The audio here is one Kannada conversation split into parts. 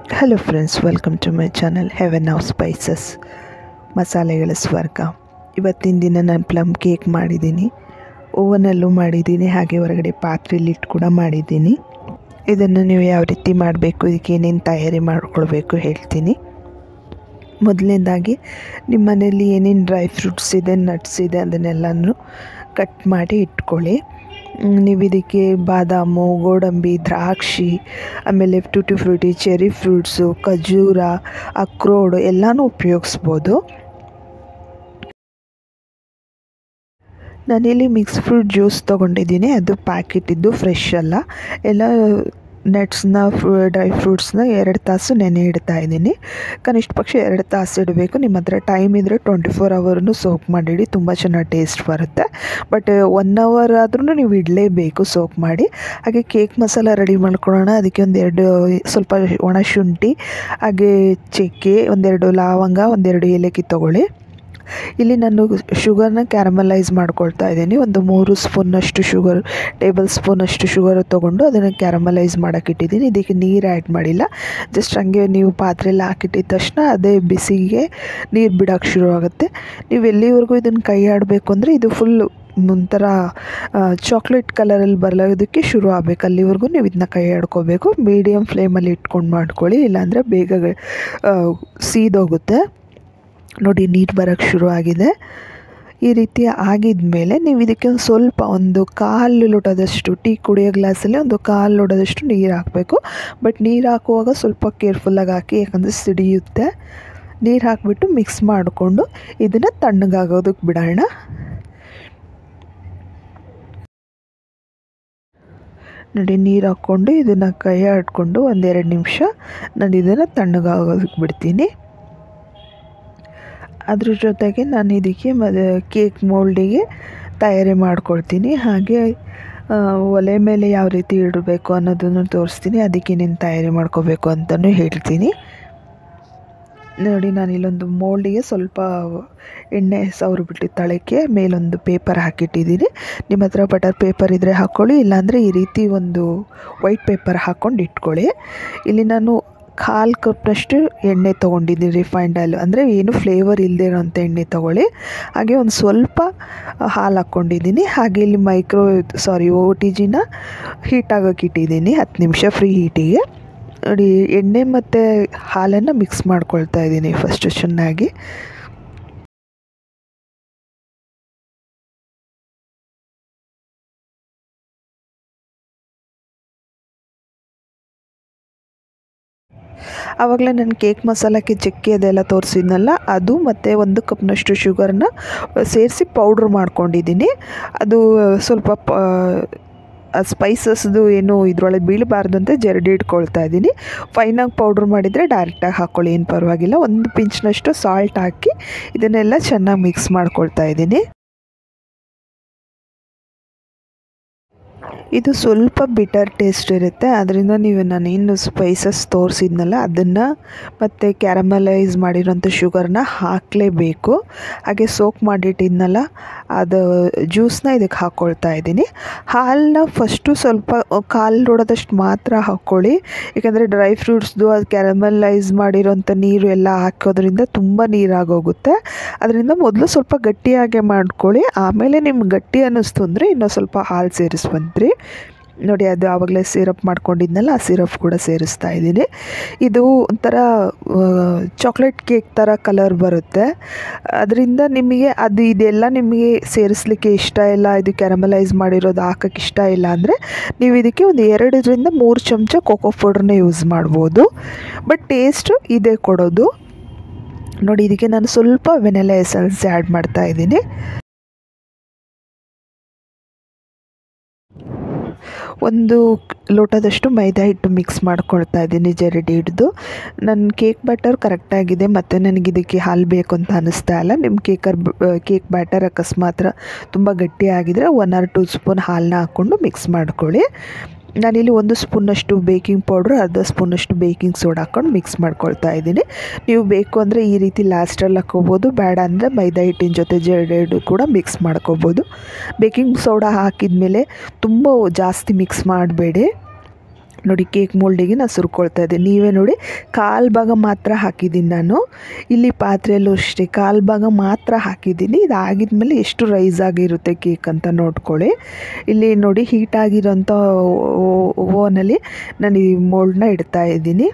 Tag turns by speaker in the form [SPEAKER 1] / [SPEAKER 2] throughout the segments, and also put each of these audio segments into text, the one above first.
[SPEAKER 1] Hello friends, welcome to my channel heaven of spices, ಮಸಾಲೆಗಳ ಸ್ವರ್ಗ. ಇವತ್ತಿನ ದಿನ ನಾನು ಪ್ಲಮ್ ಕೇಕ್ ಮಾಡಿದ್ದೀನಿ. ಓವನಲ್ಲೂ ಮಾಡಿದ್ದೀನಿ, ಹಾಗೆ ಹೊರಗಡೆ ಪಾತ್ರೆಯಲ್ಲಿ ಇಟ್ಟು ಕೂಡ ಮಾಡಿದ್ದೀನಿ. ಇದನ್ನು ನೀವು ಯಾವ ರೀತಿ ಮಾಡಬೇಕು, ಇದಕ್ಕೆ ಏನೇನು ತಯಾರಿ ಮಾಡ್ಕೊಳ್ಬೇಕು ಹೇಳ್ತೀನಿ. ಮೊದಲನೇದಾಗಿ ನಿಮ್ಮ ಮನೆಯಲ್ಲಿ ಏನೇನು ಡ್ರೈ ಫ್ರೂಟ್ಸ್ ಇದೆ, ನಟ್ಸ್ ಇದೆ, ಅದನ್ನೆಲ್ಲನೂ ಕಟ್ ಮಾಡಿ ಇಟ್ಕೊಳ್ಳಿ. ನೀವು ಇದಕ್ಕೆ ಬಾದಾಮು, ಗೋಡಂಬಿ, ದ್ರಾಕ್ಷಿ, ಆಮೇಲೆ ಟೂಟಿ ಫ್ರೂಟಿ, ಚೆರಿ ಫ್ರೂಟ್ಸು, ಖಜೂರ, ಅಕ್ರೋಡು ಎಲ್ಲನೂ ಉಪಯೋಗಿಸ್ಬೋದು. ನಾನಿಲ್ಲಿ ಮಿಕ್ಸ್ ಫ್ರೂಟ್ ಜ್ಯೂಸ್ ತೊಗೊಂಡಿದ್ದೀನಿ. ಅದು ಪ್ಯಾಕೆಟಿದ್ದು, ಫ್ರೆಶ್ ಅಲ್ಲ. ಎಲ್ಲ ನಟ್ಸ್ನ ಡ್ರೈ ಫ್ರೂಟ್ಸ್ನ 2 ತಾಸು ನೆನೆ ಇಡ್ತಾ ಇದ್ದೀನಿ. ಕನಿಷ್ಠ ಪಕ್ಷ 2 ತಾಸು ಇಡಬೇಕು. ನಿಮ್ಮ ಹತ್ರ ಟೈಮ್ ಇದ್ದರೆ 24 ಅವರ್ನು ಸೋಕ್ ಮಾಡಿಡಿ, ತುಂಬ ಚೆನ್ನಾಗಿ ಟೇಸ್ಟ್ ಬರುತ್ತೆ. ಬಟ್ 1 ಅವರ್ ಆದ್ರೂ ನೀವು ಇಡಲೇಬೇಕು ಸೋಕ್ ಮಾಡಿ. ಹಾಗೆ ಕೇಕ್ ಮಸಾಲ ರೆಡಿ ಮಾಡ್ಕೊಳ್ಳೋಣ. ಅದಕ್ಕೆ ಒಂದೆರಡು ಸ್ವಲ್ಪ ಒಣ ಶುಂಠಿ, ಹಾಗೆ ಚಕ್ಕೆ, 1-2 ಲವಂಗ, 1-2 ಏಲಕ್ಕಿ ತೊಗೊಳ್ಳಿ. ಇಲ್ಲಿ ನಾನು ಶುಗರ್ನ ಕ್ಯಾರಮಲೈಸ್ ಮಾಡ್ಕೊಳ್ತಾ ಇದ್ದೀನಿ. ಒಂದು 3 ಸ್ಪೂನಷ್ಟು ಶುಗರ್, ಟೇಬಲ್ ಸ್ಪೂನಷ್ಟು ಶುಗರ್ ತೊಗೊಂಡು ಅದನ್ನು ಕ್ಯಾರಮಲೈಸ್ ಮಾಡೋಕ್ಕಿಟ್ಟಿದ್ದೀನಿ. ಇದಕ್ಕೆ ನೀರು ಆ್ಯಡ್ ಮಾಡಿಲ್ಲ. ಜಸ್ಟ್ ಹಂಗೆ ನೀವು ಪಾತ್ರೆಯಲ್ಲಿ ಹಾಕಿಟ್ಟಿದ ತಕ್ಷಣ ಅದೇ ಬಿಸಿಗೆ ನೀರು ಬಿಡೋಕ್ಕೆ ಶುರುವಾಗುತ್ತೆ. ನೀವು ಎಲ್ಲಿವರೆಗೂ ಇದನ್ನು ಕೈ ಆಡಬೇಕು ಅಂದರೆ ಇದು ಫುಲ್ಲು ಒಂಥರ ಚಾಕ್ಲೇಟ್ ಕಲರಲ್ಲಿ ಬರೋದಕ್ಕೆ ಶುರು ಆಗಬೇಕು. ಅಲ್ಲಿವರೆಗೂ ನೀವು ಇದನ್ನ ಕೈ ಆಡ್ಕೋಬೇಕು. ಮೀಡಿಯಮ್ ಫ್ಲೇಮಲ್ಲಿ ಇಟ್ಕೊಂಡು ಮಾಡ್ಕೊಳ್ಳಿ, ಇಲ್ಲಾಂದರೆ ಬೇಗ ಸೀದೋಗುತ್ತೆ. ನೋಡಿ, ನೀರು ಬರೋಕ್ಕೆ ಶುರು ಆಗಿದೆ. ಈ ರೀತಿ ಆಗಿದ ಮೇಲೆ ನೀವು ಇದಕ್ಕೆ ಸ್ವಲ್ಪ ಒಂದು 1/4 ಲೋಟದಷ್ಟು, ಟೀ ಕುಡಿಯೋ ಗ್ಲಾಸಲ್ಲಿ ಒಂದು 1/4 ಲೋಟದಷ್ಟು ನೀರು ಹಾಕಬೇಕು. ಬಟ್ ನೀರು ಹಾಕುವಾಗ ಸ್ವಲ್ಪ ಕೇರ್ಫುಲ್ಲಾಗಿ ಹಾಕಿ, ಯಾಕಂದರೆ ಸಿಡಿಯುತ್ತೆ. ನೀರು ಹಾಕಿಬಿಟ್ಟು ಮಿಕ್ಸ್ ಮಾಡಿಕೊಂಡು ಇದನ್ನು ತಣ್ಣಗಾಗೋದಕ್ಕೆ ಬಿಡೋಣ. ನೋಡಿ, ನೀರು ಹಾಕ್ಕೊಂಡು ಇದನ್ನು ಕೈ ಆಡಿಕೊಂಡು 1-2 ನಿಮಿಷ ನಾನು ಇದನ್ನು ತಣ್ಣಗಾಗೋದಕ್ಕೆ ಬಿಡ್ತೀನಿ. ಅದ್ರ ಜೊತೆಗೆ ನಾನು ಇದಕ್ಕೆ ಕೇಕ್ ಮೋಲ್ಡಿಗೆ ತಯಾರಿ ಮಾಡ್ಕೊಳ್ತೀನಿ. ಹಾಗೆ ಒಲೆ ಮೇಲೆ ಯಾವ ರೀತಿ ಇಡಬೇಕು ಅನ್ನೋದನ್ನು ತೋರಿಸ್ತೀನಿ. ಅದಕ್ಕೆ ನೀನು ತಯಾರಿ ಮಾಡ್ಕೋಬೇಕು ಅಂತಲೂ ಹೇಳ್ತೀನಿ. ನೋಡಿ, ನಾನಿಲ್ಲೊಂದು ಮೋಲ್ಡಿಗೆ ಸ್ವಲ್ಪ ಎಣ್ಣೆ ಸವರಿಬಿಟ್ಟು ತಳಕ್ಕೆ ಮೇಲೊಂದು ಪೇಪರ್ ಹಾಕಿಟ್ಟಿದ್ದೀನಿ. ನಿಮ್ಮ ಹತ್ರ ಬಟರ್ ಪೇಪರ್ ಇದ್ದರೆ ಹಾಕ್ಕೊಳ್ಳಿ, ಇಲ್ಲಾಂದರೆ ಈ ರೀತಿ ಒಂದು ವೈಟ್ ಪೇಪರ್ ಹಾಕ್ಕೊಂಡು ಇಟ್ಕೊಳ್ಳಿ. ಇಲ್ಲಿ ನಾನು 1/4 ಕಪ್ನಷ್ಟು ಎಣ್ಣೆ ತೊಗೊಂಡಿದ್ದೀನಿ, ರಿಫೈನ್ಡ್ ಆಯಿಲ್, ಅಂದರೆ ಏನು ಫ್ಲೇವರ್ ಇಲ್ಲದೆ ಇರೋಂಥ ಎಣ್ಣೆ ತೊಗೊಳ್ಳಿ. ಹಾಗೆ ಒಂದು ಸ್ವಲ್ಪ ಹಾಲು ಹಾಕ್ಕೊಂಡಿದ್ದೀನಿ. ಹಾಗೆ ಇಲ್ಲಿ OTGನ ಹೀಟ್ ಆಗೋಕ್ಕೆ ಇಟ್ಟಿದ್ದೀನಿ 10 ನಿಮಿಷ ಫ್ರೀ ಹೀಟಿಗೆ. ನೋಡಿ, ಎಣ್ಣೆ ಮತ್ತು ಹಾಲನ್ನು ಮಿಕ್ಸ್ ಮಾಡ್ಕೊಳ್ತಾ ಇದ್ದೀನಿ ಫಸ್ಟು ಚೆನ್ನಾಗಿ. ಆವಾಗಲೇ ನಾನು ಕೇಕ್ ಮಸಾಲಕ್ಕೆ ಚಕ್ಕೆ ಅದೆಲ್ಲ ತೋರಿಸಿದ್ನಲ್ಲ, ಅದು ಮತ್ತು 1 ಕಪ್ನಷ್ಟು ಶುಗರ್ನ ಸೇರಿಸಿ ಪೌಡ್ರ್ ಮಾಡ್ಕೊಂಡಿದ್ದೀನಿ. ಅದು ಸ್ವಲ್ಪ ಸ್ಪೈಸಸ್ದು ಏನು ಇದರೊಳಗೆ ಬೀಳಬಾರ್ದು ಅಂತ ಜರಡಿ ಇಟ್ಕೊಳ್ತಾ ಇದ್ದೀನಿ. ಫೈನಾಗಿ ಪೌಡ್ರ್ ಮಾಡಿದರೆ ಡೈರೆಕ್ಟಾಗಿ ಹಾಕ್ಕೊಳ್ಳಿ, ಏನು ಪರವಾಗಿಲ್ಲ. 1 ಪಿಂಚ್ನಷ್ಟು ಸಾಲ್ಟ್ ಹಾಕಿ ಇದನ್ನೆಲ್ಲ ಚೆನ್ನಾಗಿ ಮಿಕ್ಸ್ ಮಾಡ್ಕೊಳ್ತಾ ಇದ್ದೀನಿ. ಇದು ಸ್ವಲ್ಪ ಬಿಟರ್ ಟೇಸ್ಟ್ ಇರುತ್ತೆ, ಅದರಿಂದ ನಾನೇನು ಸ್ಪೈಸಸ್ ತೋರಿಸಿದ್ನಲ್ಲ ಅದನ್ನು ಮತ್ತು ಕ್ಯಾರಮಲೈಸ್ ಮಾಡಿರೋಂಥ ಶುಗರ್ನ ಹಾಕಲೇಬೇಕು. ಹಾಗೆ ಸೋಕ್ ಮಾಡಿಟ್ಟಿದ್ನಲ್ಲ ಅದು ಜ್ಯೂಸನ್ನ ಇದಕ್ಕೆ ಹಾಕ್ಕೊಳ್ತಾ ಇದ್ದೀನಿ. ಹಾಲನ್ನ ಫಸ್ಟು ಸ್ವಲ್ಪ 1/4 ಲೋಟದಷ್ಟು ಮಾತ್ರ ಹಾಕ್ಕೊಳ್ಳಿ, ಯಾಕಂದರೆ ಡ್ರೈ ಫ್ರೂಟ್ಸ್ದು ಅದು ಕ್ಯಾರಮಲೈಸ್ ಮಾಡಿರೋಂಥ ನೀರು ಎಲ್ಲ ಹಾಕೋದ್ರಿಂದ ತುಂಬ ನೀರಾಗೋಗುತ್ತೆ. ಅದರಿಂದ ಮೊದಲು ಸ್ವಲ್ಪ ಗಟ್ಟಿಯಾಗೆ ಮಾಡ್ಕೊಳ್ಳಿ. ಆಮೇಲೆ ನಿಮ್ಗೆ ಗಟ್ಟಿ ಅನ್ನಿಸ್ತು ಅಂದರೆ ಇನ್ನೂ ಸ್ವಲ್ಪ ಹಾಲು ಸೇರಿಸ್ಬಂತ್ರಿ. ನೋಡಿ, ಅದು ಆವಾಗಲೇ ಸಿರಪ್ ಮಾಡ್ಕೊಂಡಿದ್ನಲ್ಲ, ಆ ಸಿರಪ್ ಕೂಡ ಸೇರಿಸ್ತಾ ಇದ್ದೀನಿ. ಇದು ಒಂಥರ ಚಾಕ್ಲೇಟ್ ಕೇಕ್ ಥರ ಕಲರ್ ಬರುತ್ತೆ. ಅದರಿಂದ ನಿಮಗೆ ಇದೆಲ್ಲ ನಿಮಗೆ ಸೇರಿಸ್ಲಿಕ್ಕೆ ಇಷ್ಟ ಇಲ್ಲ, ಇದು ಕ್ಯಾರಮಲೈಸ್ ಮಾಡಿರೋದು ಹಾಕೋಕ್ಕೆ ಇಷ್ಟ ಇಲ್ಲ ಅಂದರೆ ನೀವು ಇದಕ್ಕೆ ಒಂದು 2-3 ಚಮಚ ಕೋಕೋ ಪೌಡ್ರನ್ನ ಯೂಸ್ ಮಾಡ್ಬೋದು. ಬಟ್ ಟೇಸ್ಟು ಇದೇ ಕೊಡೋದು. ನೋಡಿ, ಇದಕ್ಕೆ ನಾನು ಸ್ವಲ್ಪ ವೆನಿಲಾ ಎಸೆನ್ಸ್ ಆ್ಯಡ್ ಮಾಡ್ತಾ ಇದ್ದೀನಿ. ಒಂದು ಲೋಟದಷ್ಟು ಮೈದಾ ಹಿಟ್ಟು ಮಿಕ್ಸ್ ಮಾಡ್ಕೊಳ್ತಾ ಇದ್ದೀನಿ ಜರಡಿ ಹಿಡಿದು. ನನ್ನ ಕೇಕ್ ಬ್ಯಾಟರ್ ಕರೆಕ್ಟಾಗಿದೆ ಮತ್ತು ನನಗೆ ಇದಕ್ಕೆ ಹಾಲು ಬೇಕು ಅಂತ ಅನ್ನಿಸ್ತಾ ಇಲ್ಲ. ನಿಮ್ಮ ಕೇಕ್ ಬ್ಯಾಟರ್ ಅಕಸ್ಮಾತ್ ತುಂಬ ಗಟ್ಟಿಯಾಗಿದ್ದರೆ 1 or 2 ಸ್ಪೂನ್ ಹಾಲನ್ನ ಹಾಕ್ಕೊಂಡು ಮಿಕ್ಸ್ ಮಾಡ್ಕೊಳ್ಳಿ. ನಾನಿಲ್ಲಿ 1 ಸ್ಪೂನಷ್ಟು ಬೇಕಿಂಗ್ ಪೌಡ್ರ್, 1/2 ಸ್ಪೂನಷ್ಟು ಬೇಕಿಂಗ್ ಸೋಡಾ ಹಾಕ್ಕೊಂಡು ಮಿಕ್ಸ್ ಮಾಡ್ಕೊಳ್ತಾ ಇದ್ದೀನಿ. ನೀವು ಬೇಕು ಅಂದರೆ ಈ ರೀತಿ ಲಾಸ್ಟಲ್ಲಿ ಹಾಕ್ಕೋಬೋದು, ಬೇಡ ಅಂದರೆ ಮೈದಾ ಹಿಟ್ಟಿನ ಜೊತೆ ಜರಡಿ ಕೂಡ ಮಿಕ್ಸ್ ಮಾಡ್ಕೋಬೋದು. ಬೇಕಿಂಗ್ ಸೋಡಾ ಹಾಕಿದ ಮೇಲೆ ತುಂಬ ಜಾಸ್ತಿ ಮಿಕ್ಸ್ ಮಾಡಬೇಡಿ. ನೋಡಿ ಕೇಕ್ ಮೋಲ್ಡಿಗೆ ನಾನು ಸುರ್ಕೊಳ್ತಾ ಇದ್ದೀನಿ. ನೀವೇ ನೋಡಿ ಕಾಲು ಭಾಗ ಮಾತ್ರ ಹಾಕಿದ್ದೀನಿ ನಾನು. ಇಲ್ಲಿ ಪಾತ್ರೆಯಲ್ಲೂ ಅಷ್ಟೇ ಕಾಲು ಭಾಗ ಮಾತ್ರ ಹಾಕಿದ್ದೀನಿ. ಇದಾಗಿದ್ಮೇಲೆ ಎಷ್ಟು ರೈಸ್ ಆಗಿರುತ್ತೆ ಕೇಕ್ ಅಂತ ನೋಡ್ಕೊಳ್ಳಿ. ಇಲ್ಲಿ ನೋಡಿ ಹೀಟಾಗಿರೋಂಥ ಓವನಲ್ಲಿ ನಾನು ಈ ಮೋಲ್ಡನ್ನ ಇಡ್ತಾ ಇದ್ದೀನಿ.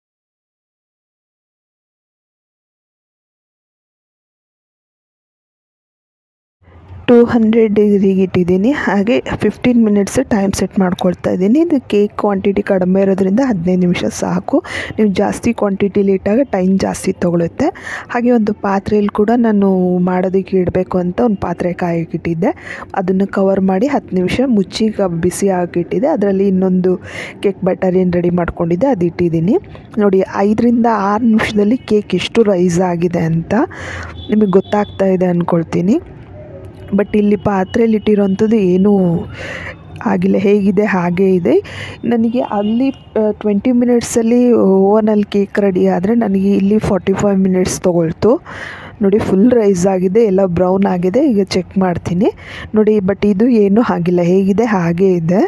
[SPEAKER 1] 200 ಡಿಗ್ರಿಗೆ ಇಟ್ಟಿದ್ದೀನಿ. ಹಾಗೆ 15 ಮಿನಿಟ್ಸ್ ಟೈಮ್ ಸೆಟ್ ಮಾಡ್ಕೊಳ್ತಾ ಇದ್ದೀನಿ. ಇದು ಕೇಕ್ ಕ್ವಾಂಟಿಟಿ ಕಡಿಮೆ ಇರೋದ್ರಿಂದ 15 ನಿಮಿಷ ಸಾಕು. ನೀವು ಜಾಸ್ತಿ ಕ್ವಾಂಟಿಟಿಲಿ ಇಟ್ಟಾಗ ಟೈಮ್ ಜಾಸ್ತಿ ತೊಗೊಳುತ್ತೆ. ಹಾಗೆ ಒಂದು ಪಾತ್ರೆಯಲ್ಲಿ ಕೂಡ ನಾನು ಮಾಡೋದಕ್ಕೆ ಇಡಬೇಕು ಅಂತ ಒಂದು ಪಾತ್ರೆ ಕಾಯಕ್ಕಿಟ್ಟಿದ್ದೆ. ಅದನ್ನು ಕವರ್ ಮಾಡಿ 10 ನಿಮಿಷ ಮುಚ್ಚಿ ಬಿಸಿ ಆಗಿಟ್ಟಿದ್ದೆ. ಅದರಲ್ಲಿ ಇನ್ನೊಂದು ಕೇಕ್ ಬ್ಯಾಟರ್ ಏನು ರೆಡಿ ಮಾಡ್ಕೊಂಡಿದ್ದೆ ಅದು ಇಟ್ಟಿದ್ದೀನಿ. ನೋಡಿ 5 ರಿಂದ 6 ನಿಮಿಷದಲ್ಲಿ ಕೇಕ್ ಎಷ್ಟು ರೈಸ್ ಆಗಿದೆ ಅಂತ ನಿಮಗೆ ಗೊತ್ತಾಗ್ತಾ ಇದೆ ಅಂದ್ಕೊಳ್ತೀನಿ. ಬಟ್ ಇಲ್ಲಿ ಪಾತ್ರೆಯಲ್ಲಿ ಇಟ್ಟಿರೋಂಥದ್ದು ಏನೂ ಆಗಿಲ್ಲ, ಹೇಗಿದೆ ಹಾಗೇ ಇದೆ. ನನಗೆ ಅಲ್ಲಿ 20 ಮಿನಿಟ್ಸಲ್ಲಿ ಓವನಲ್ಲಿ ಕೇಕ್ ರೆಡಿ ಆದರೆ ನನಗೆ ಇಲ್ಲಿ 45 ಮಿನಿಟ್ಸ್ ತೊಗೊಳ್ತು. ನೋಡಿ ಫುಲ್ ರೈಸ್ ಆಗಿದೆ, ಎಲ್ಲ ಬ್ರೌನ್ ಆಗಿದೆ. ಈಗ ಚೆಕ್ ಮಾಡ್ತೀನಿ ನೋಡಿ. ಬಟ್ ಇದು ಏನೂ ಆಗಿಲ್ಲ, ಹೇಗಿದೆ ಹಾಗೇ ಇದೆ.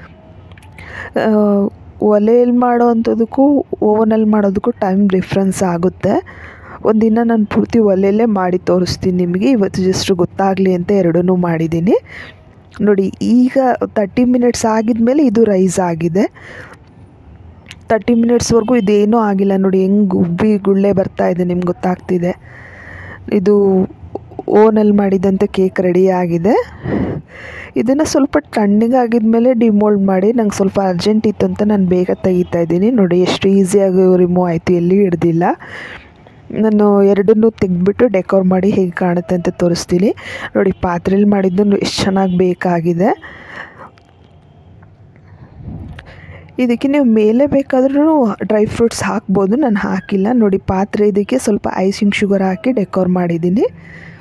[SPEAKER 1] ಒಲೆಯಲ್ಲಿ ಮಾಡೋವಂಥದ್ದಕ್ಕೂ ಓವನಲ್ಲಿ ಮಾಡೋದಕ್ಕೂ ಟೈಮ್ ಡಿಫ್ರೆನ್ಸ್ ಆಗುತ್ತೆ. ಒಂದಿನ ನಾನು ಪೂರ್ತಿ ಒಲೆಯಲ್ಲೇ ಮಾಡಿ ತೋರಿಸ್ತೀನಿ ನಿಮಗೆ. ಇವತ್ತು ಜಸ್ಟ್ ಗೊತ್ತಾಗಲಿ ಅಂತ ಎರಡೂ ಮಾಡಿದ್ದೀನಿ. ನೋಡಿ ಈಗ 30 ಮಿನಿಟ್ಸ್ ಆಗಿದ್ಮೇಲೆ ಇದು ರೈಸ್ ಆಗಿದೆ. 30 ಮಿನಿಟ್ಸ್ವರೆಗೂ ಇದೇನೂ ಆಗಿಲ್ಲ. ನೋಡಿ ಹೆಂಗೆ ಉಬ್ಬಿ ಗುಳ್ಳೆ ಬರ್ತಾ ಇದೆ, ನಿಮ್ಗೆ ಗೊತ್ತಾಗ್ತಿದೆ. ಇದು ಓವನಲ್ಲಿ ಮಾಡಿದಂಥ ಕೇಕ್ ರೆಡಿ ಆಗಿದೆ. ಇದನ್ನು ಸ್ವಲ್ಪ ತಣ್ಣಗಾಗಿದ್ಮೇಲೆ ಡಿಮೋಲ್ಡ್ ಮಾಡಿ, ನಂಗೆ ಸ್ವಲ್ಪ ಅರ್ಜೆಂಟ್ ಇತ್ತು ಅಂತ ನಾನು ಬೇಗ ತೆಗಿತಾ ಇದ್ದೀನಿ. ನೋಡಿ ಎಷ್ಟು ಈಸಿಯಾಗಿ ರಿಮೂವ್ ಆಯಿತು, ಎಲ್ಲಿ ಹಿಡ್ದಿಲ್ಲ. ನಾನು ಎರಡನ್ನೂ ತೆಗೆದ್ಬಿಟ್ಟು ಡೆಕೋರ್ ಮಾಡಿ ಹೇಗೆ ಕಾಣುತ್ತೆ ಅಂತ ತೋರಿಸ್ತೀನಿ. ನೋಡಿ ಪಾತ್ರೆಯಲ್ಲಿ ಮಾಡಿದ್ದು ಎಷ್ಟು ಚೆನ್ನಾಗಿ ಬೇಕಾಗಿದೆ. ಇದಕ್ಕೆ ನೀವು ಮೇಲೆ ಬೇಕಾದ್ರೂ ಡ್ರೈ ಫ್ರೂಟ್ಸ್ ಹಾಕ್ಬೋದು, ನಾನು ಹಾಕಿಲ್ಲ. ನೋಡಿ ಪಾತ್ರೆ ಇದಕ್ಕೆ ಸ್ವಲ್ಪ ಐಸಿಂಗ್ ಶುಗರ್ ಹಾಕಿ ಡೆಕೋರ್ ಮಾಡಿದ್ದೀನಿ.